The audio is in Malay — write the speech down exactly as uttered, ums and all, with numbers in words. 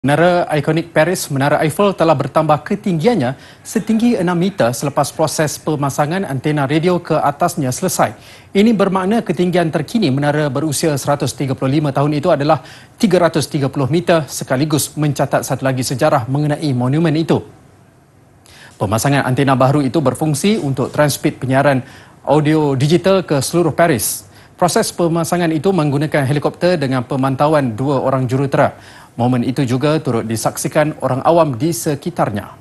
Menara ikonik Paris, Menara Eiffel telah bertambah ketinggiannya setinggi enam meter selepas proses pemasangan antena radio ke atasnya selesai. Ini bermakna ketinggian terkini menara berusia seratus tiga puluh lima tahun itu adalah tiga ratus tiga puluh meter, sekaligus mencatat satu lagi sejarah mengenai monumen itu. Pemasangan antena baru itu berfungsi untuk transmit penyiaran audio digital ke seluruh Paris. Proses pemasangan itu menggunakan helikopter dengan pemantauan dua orang jurutera. Momen itu juga turut disaksikan orang awam di sekitarnya.